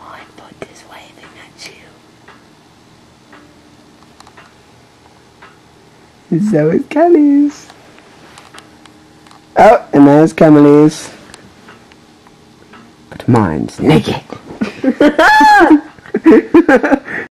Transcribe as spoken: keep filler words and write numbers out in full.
my foot is waving at you. So is Kelly's. Oh, and there's Camily's. But mine's naked.